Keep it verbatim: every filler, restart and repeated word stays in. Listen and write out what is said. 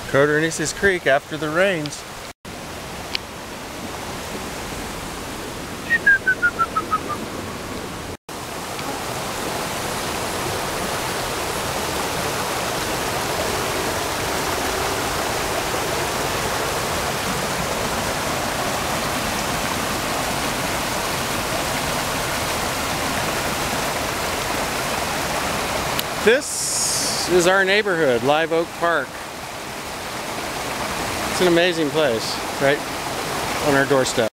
Codornices Creek after the rains. This is our neighborhood, Live Oak Park. It's an amazing place, right on our doorstep.